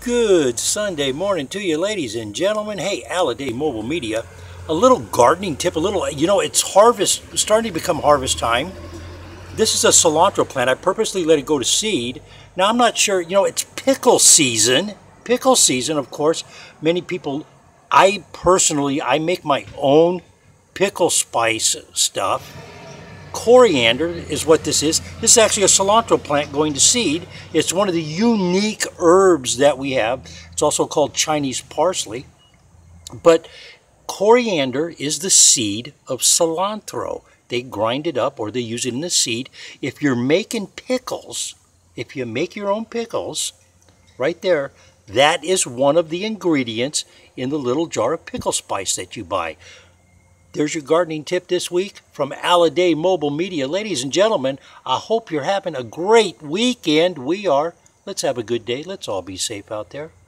Good Sunday morning to you, ladies and gentlemen. Hey, Alladay Mobile Media. A little gardening tip, it's starting to become harvest time. This is a cilantro plant. I purposely let it go to seed. Now, I'm not sure, it's pickle season. Pickle season, of course. Many people, I make my own pickle spice stuff. Coriander is what this is. This is actually a cilantro plant going to seed. It's one of the unique herbs that we have. It's also called Chinese parsley. But coriander is the seed of cilantro. They grind it up or they use it in the seed. If you're making pickles, if you make your own pickles, right there, that is one of the ingredients in the little jar of pickle spice that you buy. There's your gardening tip this week from Alladay Mobile Media. Ladies and gentlemen, I hope you're having a great weekend. We are. Let's have a good day. Let's all be safe out there.